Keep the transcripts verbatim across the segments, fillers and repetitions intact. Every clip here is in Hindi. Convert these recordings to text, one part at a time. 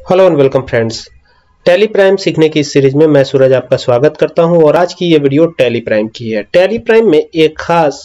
Hello and welcome friends. Tally Prime सीखने की इस सीरीज में मैं सूरज आपका स्वागत करता हूं और आज की ये वीडियो टैली प्राइम की है। टैली प्राइम में एक खास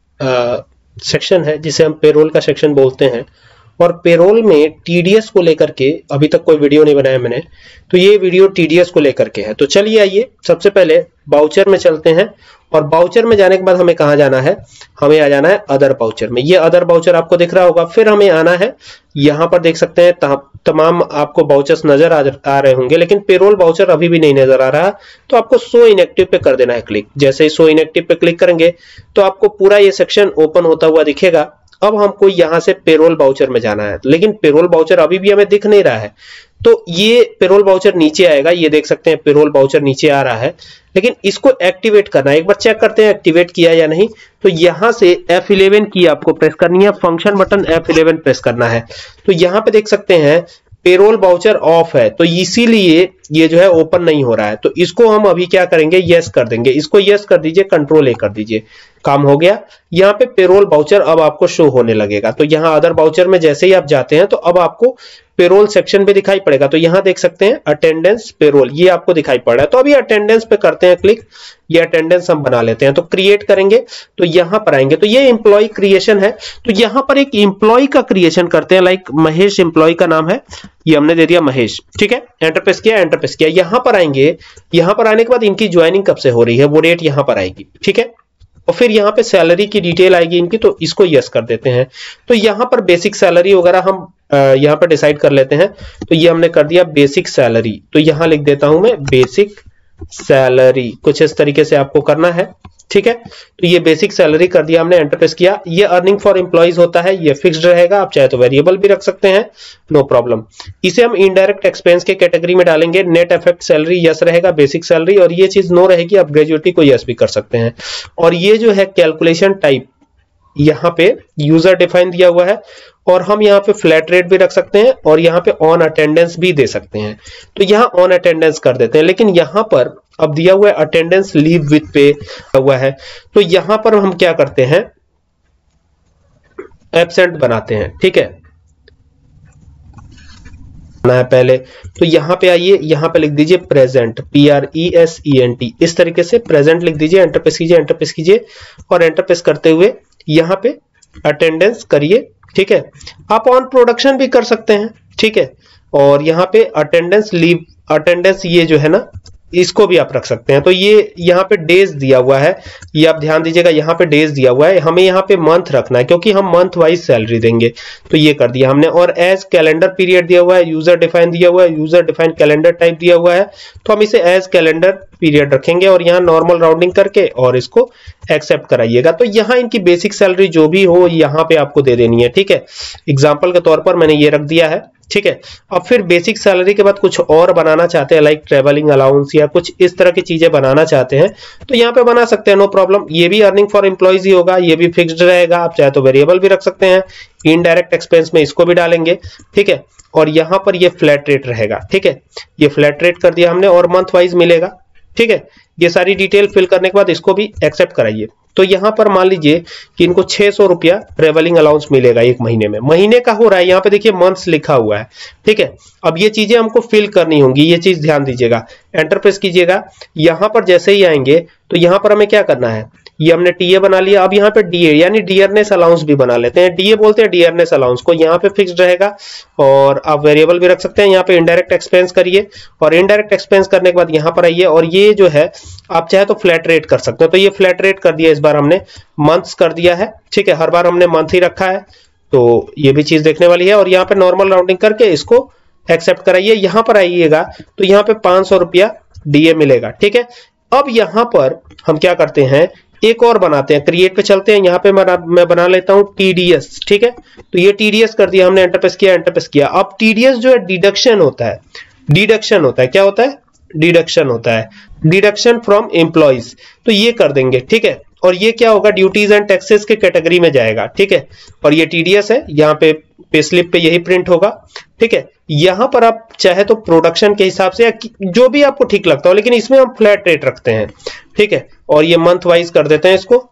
आ, सेक्शन है जिसे हम पेरोल का सेक्शन बोलते हैं और पेरोल में टीडीएस को लेकर के अभी तक कोई वीडियो नहीं बनाया मैंने, तो ये वीडियो टीडीएस को लेकर के है। तो चलिए आइए सबसे पहले बाउचर में चलते हैं और बाउचर में जाने के बाद हमें कहाँ जाना है, हमें आ जाना है अदर बाउचर में। ये अदर बाउचर आपको दिख रहा होगा। फिर हमें आना है, यहाँ पर देख सकते हैं तमाम आपको बाउचर्स नजर आ, आ रहे होंगे, लेकिन पेरोल बाउचर अभी भी नहीं नजर आ रहा, तो आपको शो इनएक्टिव पे कर देना है क्लिक। जैसे ही शो इनएक्टिव पे क्लिक करेंगे तो आपको पूरा ये सेक्शन ओपन होता हुआ दिखेगा। अब हमको यहाँ से पेरोल बाउचर में जाना है, लेकिन पेरोल बाउचर अभी भी हमें दिख नहीं रहा है, तो ये पेरोल बाउचर नीचे आएगा। ये देख सकते हैं पेरोल बाउचर नीचे आ रहा है, लेकिन इसको एक्टिवेट करना है। एक बार चेक करते हैं एक्टिवेट किया या नहीं। तो यहां से एफ इलेवन की आपको प्रेस करनी है, function button F eleven press करना है। तो यहां पे देख सकते हैं पेरोल बाउचर ऑफ है, तो इसीलिए ये जो है ओपन नहीं हो रहा है। तो इसको हम अभी क्या करेंगे, यस कर देंगे। इसको यस कर दीजिए, कंट्रोल ए कर दीजिए, काम हो गया। यहाँ पे पेरोल बाउचर अब आपको शो होने लगेगा। तो यहाँ अदर बाउचर में जैसे ही आप जाते हैं तो अब आपको पेरोल सेक्शन पे दिखाई पड़ेगा। तो यहाँ देख सकते हैं अटेंडेंस पेरोल, ये आपको दिखाई पड़ रहा है। तो अभी अटेंडेंस पे करते हैं क्लिक, ये अटेंडेंस हम बना लेते हैं। तो क्रिएट करेंगे तो यहाँ पर आएंगे, तो ये एम्प्लॉय क्रिएशन है। तो यहाँ पर एक एम्प्लॉय का क्रिएशन करते हैं, लाइक महेश एम्प्लॉय का नाम है, ये हमने दे दिया महेश, ठीक है। एंटर प्रेस किया, एंटर प्रेस किया। यहाँ पर आएंगे, यहाँ पर आने के बाद इनकी ज्वाइनिंग कब से हो रही है वो डेट यहाँ पर आएगी, ठीक है। और फिर यहाँ पे सैलरी की डिटेल आएगी इनकी, तो इसको यस कर देते हैं। तो यहाँ पर बेसिक सैलरी वगैरह हम यहाँ पर डिसाइड कर लेते हैं। तो ये हमने कर दिया बेसिक सैलरी, तो यहाँ लिख देता हूं मैं बेसिक सैलरी, कुछ इस तरीके से आपको करना है, ठीक है। तो ये बेसिक सैलरी कर दिया हमने, एंटर प्रेस किया। ये अर्निंग फॉर एम्प्लॉइज होता है, ये फिक्स्ड रहेगा, आप चाहे तो वेरिएबल भी रख सकते हैं, नो प्रॉब्लम। इसे हम इनडायरेक्ट एक्सपेंस के कैटेगरी में डालेंगे। नेट इफेक्ट सैलरी यस रहेगा, बेसिक सैलरी, और ये चीज नो रहेगी, आप ग्रेजुएटी को यस भी कर सकते हैं। और ये जो है कैलकुलेशन टाइप, यहाँ पे यूजर डिफाइन दिया हुआ है और हम यहाँ पे फ्लैट रेट भी रख सकते हैं और यहाँ पे ऑन अटेंडेंस भी दे सकते हैं। तो यहाँ ऑन अटेंडेंस कर देते हैं, लेकिन यहाँ पर अब दिया हुआ है अटेंडेंस लीव विथ पे हुआ है, तो यहाँ पर हम क्या करते हैं, एब्सेंट बनाते हैं, ठीक है है पहले। तो यहाँ पे आइए, यहाँ पे लिख दीजिए present, P R E S E N T, इस तरीके से प्रेजेंट लिख दीजिए। एंटर प्रेस कीजिए, एंटर प्रेस कीजिए और एंटर प्रेस करते हुए यहाँ पे अटेंडेंस करिए, ठीक है। आप ऑन प्रोडक्शन भी कर सकते हैं, ठीक है। और यहाँ पे अटेंडेंस लीव, अटेंडेंस ये जो है ना, इसको भी आप रख सकते हैं। तो ये यहाँ पे डेज दिया हुआ है, ये आप ध्यान दीजिएगा, यहाँ पे डेज दिया हुआ है, हमें यहाँ पे मंथ रखना है क्योंकि हम मंथ वाइज सैलरी देंगे, तो ये कर दिया हमने। और एज कैलेंडर पीरियड दिया हुआ है, यूजर डिफाइन दिया हुआ है, यूजर डिफाइन कैलेंडर टाइप दिया हुआ है, तो हम इसे एज कैलेंडर पीरियड रखेंगे और यहाँ नॉर्मल राउंडिंग करके और इसको एक्सेप्ट कराइएगा। तो यहाँ इनकी बेसिक सैलरी जो भी हो यहाँ पे आपको दे देनी है, ठीक है। एग्जाम्पल के तौर पर मैंने ये रख दिया है, ठीक है। अब फिर बेसिक सैलरी के बाद कुछ और बनाना चाहते हैं, लाइक ट्रेवलिंग अलाउंस या कुछ इस तरह की चीजें बनाना चाहते हैं, तो यहाँ पे बना सकते हैं, नो प्रॉब्लम। ये भी अर्निंग फॉर एम्प्लॉइज ही होगा, ये भी फिक्स्ड रहेगा, आप चाहे तो वेरिएबल भी रख सकते हैं। इनडायरेक्ट एक्सपेंस में इसको भी डालेंगे, ठीक है। और यहाँ पर ये फ्लैट रेट रहेगा, ठीक है, ये फ्लैट रेट कर दिया हमने और मंथ वाइज मिलेगा, ठीक है। ये सारी डिटेल फिल करने के बाद इसको भी एक्सेप्ट कराइए। तो यहाँ पर मान लीजिए कि इनको छह सौ रुपया ट्रेवलिंग अलाउंस मिलेगा एक महीने में, महीने का हो रहा है, यहाँ पे देखिए मंथ्स लिखा हुआ है, ठीक है। अब ये चीजें हमको फिल करनी होंगी, ये चीज ध्यान दीजिएगा। एंटर प्रेस कीजिएगा, यहाँ पर जैसे ही आएंगे तो यहाँ पर हमें क्या करना है, ये हमने टीए बना लिया। अब यहाँ पे डीए यानी डियरनेस अलाउंस भी बना लेते हैं, डीए बोलते हैं डियरनेस अलाउंस को। यहाँ पे फिक्स्ड रहेगा और आप वेरिएबल भी रख सकते हैं। यहाँ पे इनडायरेक्ट एक्सपेंस करिए और इनडायरेक्ट एक्सपेंस करने के बाद यहाँ पर आइए और ये जो है आप चाहे तो फ्लैट रेट कर सकते हैं। तो ये फ्लैट रेट कर दिया, इस बार हमने मंथ्स कर दिया है, ठीक है। हर बार हमने मंथ ही रखा है, तो ये भी चीज देखने वाली है। और यहाँ पे नॉर्मल राउंडिंग करके इसको एक्सेप्ट कराइए। यहाँ पर आइएगा तो यहाँ पे पांच सौ रुपया डीए मिलेगा, ठीक है। अब यहाँ पर हम क्या करते हैं, एक और बनाते हैं, क्रिएट पे चलते हैं। यहाँ पे मैं, मैं बना लेता हूं टीडीएस, ठीक है। तो ये टीडीएस कर दिया हमने, एंटर प्रेस किया, एंटर प्रेस किया। अब टीडीएस जो है डिडक्शन होता है, डिडक्शन होता है, क्या होता है, डिडक्शन होता है, डिडक्शन फ्रॉम एम्प्लॉइज, तो ये कर देंगे, ठीक है। और ये क्या होगा, ड्यूटीज एंड टैक्सेस के कैटेगरी में जाएगा, ठीक है। और ये टीडीएस है, यहाँ पे पे स्लिप पे यही प्रिंट होगा, ठीक है। यहाँ पर आप चाहे तो प्रोडक्शन के हिसाब से या जो भी आपको ठीक लगता हो, लेकिन इसमें हम फ्लैट रेट रखते हैं, ठीक है। और ये मंथ वाइज कर देते हैं इसको,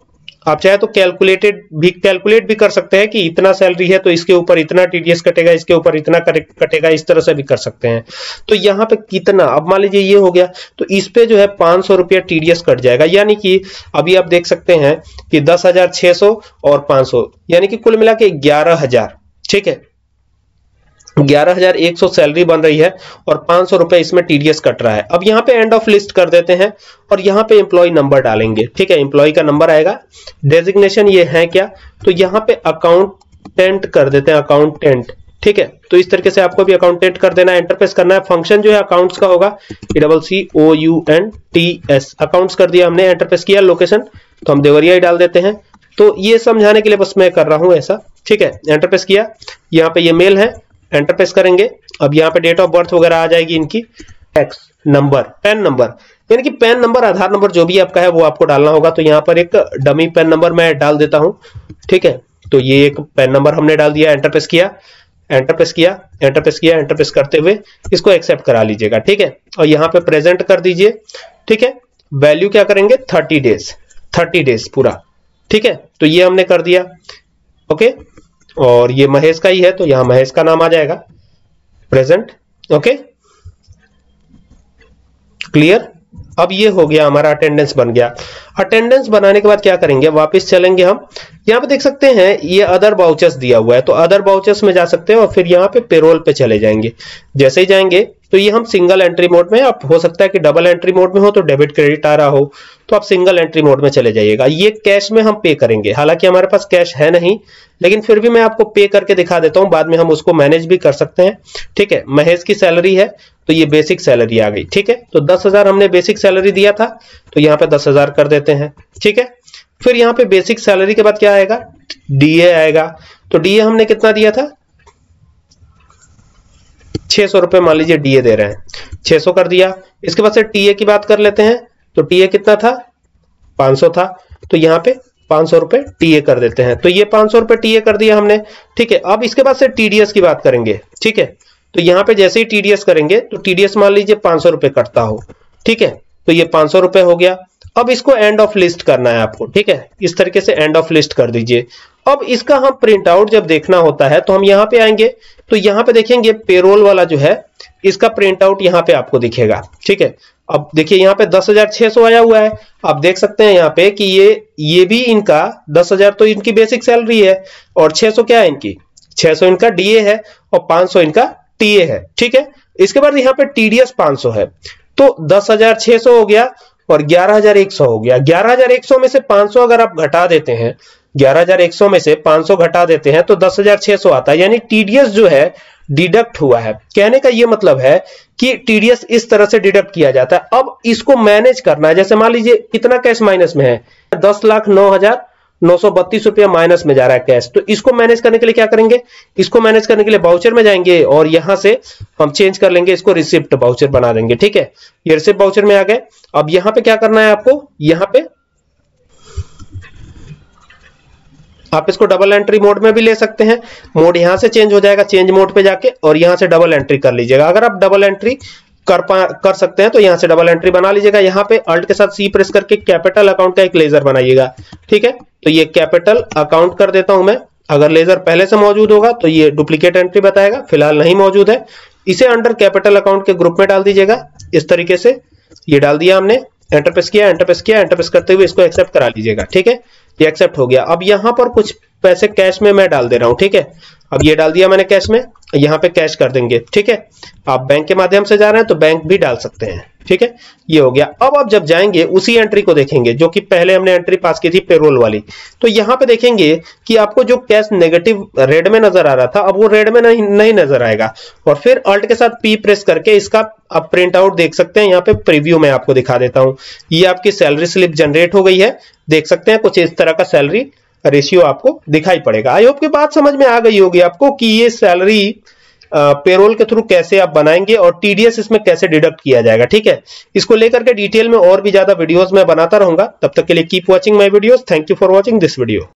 आप चाहे तो कैलकुलेटेड भी कैलकुलेट भी कर सकते हैं कि इतना सैलरी है तो इसके ऊपर इतना टीडीएस कटेगा, इसके ऊपर इतना कटेगा, इस तरह से भी कर सकते हैं। तो यहाँ पे कितना, अब मान लीजिए ये हो गया तो इस पे जो है पांच सौ रुपया टीडीएस कट जाएगा, यानी कि अभी आप देख सकते हैं कि दस हजार छह सौ और पांच सौ यानी कि कुल मिला के ग्यारह हजार, ठीक है, ग्यारह हजार एक सौ सैलरी बन रही है और पांच सौ रुपए इसमें टीडीएस कट रहा है। अब यहाँ पे एंड ऑफ लिस्ट कर देते हैं और यहाँ पे एम्प्लॉय नंबर डालेंगे, ठीक है, एम्प्लॉय का नंबर आएगा। डेजिग्नेशन ये है क्या, तो यहाँ पे अकाउंटेंट कर देते हैं, अकाउंटेंट, ठीक है। तो इस तरीके से आपको भी अकाउंटेंट कर देना है, एंटरप्रेस करना है। फंक्शन जो है अकाउंट्स का होगा, E double C O U N T S, accounts कर दिया हमने, एंटरप्रेस किया। लोकेशन तो हम देवरिया ही डाल देते हैं, तो ये समझाने के लिए बस मैं कर रहा हूं ऐसा, ठीक है। एंटरप्रेस किया, यहाँ पे ये मेल है, एंटरप्रेस करेंगे। अब यहाँ पे डेट ऑफ बर्थ वगैरह आ जाएगी इनकी, टैक्स नंबर, पैन नंबर, यानी कि पैन नंबर, आधार नंबर जो भी आपका है वो आपको डालना होगा। तो यहाँ पर एक डमी पैन नंबर मैं डाल देता हूं, ठीक है। तो ये एक पैन नंबर हमने डाल दिया, एंटरप्रेस किया, एंटरप्रेस किया, एंटरप्रेस किया, एंटरप्रेस करते हुए इसको एक्सेप्ट करा लीजिएगा, ठीक है। और यहाँ पे प्रेजेंट कर दीजिए, ठीक है। वैल्यू क्या करेंगे, थर्टी डेज, थर्टी डेज पूरा, ठीक है। तो ये हमने कर दिया, ओके। और ये महेश का ही है तो यहां महेश का नाम आ जाएगा, प्रेजेंट, ओके, क्लियर। अब ये हो गया हमारा अटेंडेंस बन गया। अटेंडेंस बनाने के बाद क्या करेंगे, वापस चलेंगे हम, यहाँ पे देख सकते हैं ये अदर बाउचर्स दिया हुआ है, तो अदर बाउचर्स में जा सकते हैं और फिर यहाँ पे पेरोल पे चले जाएंगे। जैसे ही जाएंगे तो ये हम सिंगल एंट्री मोड में, आप हो सकता है कि डबल एंट्री मोड में हो तो डेबिट क्रेडिट आ रहा हो, तो आप सिंगल एंट्री मोड में चले जाइएगा। ये कैश में हम पे करेंगे, हालांकि हमारे पास कैश है नहीं, लेकिन फिर भी मैं आपको पे करके दिखा देता हूं, बाद में हम उसको मैनेज भी कर सकते हैं, ठीक है। महेश की सैलरी है तो ये बेसिक सैलरी आ गई, ठीक है। तो दस हजार हमने बेसिक सैलरी दिया था तो यहाँ पे दस हजार कर देते हैं, ठीक है। फिर यहाँ पे बेसिक सैलरी के बाद क्या आएगा, डीए आएगा। तो डीए हमने कितना दिया था, छह सौ रुपए मान लीजिए डीए दे रहे हैं, छह सौ कर दिया। इसके बाद से टीए की बात कर लेते हैं, तो टीए कितना था, पांच सौ था, तो यहाँ पे पांच सौ रुपए टीए कर देते हैं। तो ये पांच सौ रुपए टीए कर दिया हमने, ठीक है। अब इसके बाद से टीडीएस की बात करेंगे, ठीक है। तो यहाँ पे जैसे ही टीडीएस करेंगे तो टीडीएस मान लीजिए पांच सौ रुपए कटता हो, ठीक है। तो ये पांच सौ रुपए हो गया। अब इसको एंड ऑफ लिस्ट करना है आपको, ठीक है। इस तरीके से एंड ऑफ लिस्ट कर दीजिए। अब इसका हम प्रिंट आउट जब देखना होता है तो हम यहाँ पे आएंगे, तो यहाँ पे देखेंगे पेरोल वाला जो है इसका प्रिंट आउट यहाँ पे आपको दिखेगा, ठीक है। अब देखिए यहाँ पे दस हजार छह सौ आया हुआ है, आप देख सकते हैं यहाँ पे कि ये ये भी इनका दस हजार तो इनकी बेसिक सैलरी है और छह सौ क्या है इनकी, छह सौ इनका डीए है और पांच सौ इनका टीए है, ठीक है। इसके बाद यहाँ पे टीडीएस पांच सौ है, तो दस हजार छह सौ हो गया और ग्यारह हजार एक सौ हो गया। ग्यारह हजार एक सौ में से पांच सौ अगर आप घटा देते हैं, ग्यारह हजार एक सौ में से पांच सौ घटा देते हैं तो दस हजार छह सौ आता है, यानी टीडीएस जो है डिडक्ट हुआ है। कहने का ये मतलब है कि टीडीएस इस तरह से डिडक्ट किया जाता है। अब इसको मैनेज करना है, जैसे मान लीजिए कितना कैश माइनस में है, दस लाख नौ हजार नौ सौ बत्तीस रुपया माइनस में जा रहा है कैश। तो इसको मैनेज करने के लिए क्या करेंगे, इसको मैनेज करने के लिए बाउचर में जाएंगे और यहां से हम चेंज कर लेंगे, इसको रिसिप्ट बाउचर बना देंगे, ठीक है। ये रिसिप्ट बाउचर में आ गए। अब यहां पे क्या करना है आपको, यहां पे आप इसको डबल एंट्री मोड में भी ले सकते हैं, मोड यहां से चेंज हो जाएगा, चेंज मोड पे जाके और यहां से डबल एंट्री कर लीजिएगा। अगर आप डबल एंट्री कर पा कर सकते हैं तो यहां से डबल एंट्री बना लीजिएगा। यहां पे अल्ट के साथ सी प्रेस करके कैपिटल अकाउंट का एक लेजर बनाइएगा, ठीक है। तो ये कैपिटल अकाउंट कर देता हूं मैं। अगर लेजर पहले से मौजूद होगा तो ये डुप्लीकेट एंट्री बताएगा, फिलहाल नहीं मौजूद है। इसे अंडर कैपिटल अकाउंट के ग्रुप में डाल दीजिएगा, इस तरीके से। ये डाल दिया हमने, एंटर प्रेस किया, एंटर प्रेस किया, एंटर प्रेस करते हुए इसको एक्सेप्ट करा लीजिएगा, ठीक है। ये एक्सेप्ट हो गया। अब यहां पर कुछ पैसे कैश में मैं डाल दे रहा हूं, ठीक है। अब ये डाल दिया मैंने कैश में, यहां पे कैश कर देंगे, ठीक है। आप बैंक के माध्यम से जा रहे हैं तो बैंक भी डाल सकते हैं, ठीक है। ये हो गया। अब आप जब जाएंगे उसी एंट्री को देखेंगे जो कि पहले हमने एंट्री पास की थी पेरोल वाली, तो यहां पे देखेंगे कि आपको जो कैश नेगेटिव रेड में नजर आ रहा था अब वो रेड में नहीं, नहीं नजर आएगा। और फिर अल्ट के साथ पी प्रेस करके इसका आप प्रिंट आउट देख सकते हैं। यहाँ पे प्रीव्यू में आपको दिखा देता हूं, ये आपकी सैलरी स्लिप जनरेट हो गई है, देख सकते हैं कुछ इस तरह का सैलरी रेशियो आपको दिखाई पड़ेगा। आई होप की बात समझ में आ गई होगी आपको कि ये सैलरी पेरोल के थ्रू कैसे आप बनाएंगे और टीडीएस इसमें कैसे डिडक्ट किया जाएगा, ठीक है। इसको लेकर के डिटेल में और भी ज्यादा वीडियोस मैं बनाता रहूंगा। तब तक के लिए keep watching my videos. Thank you for watching this video.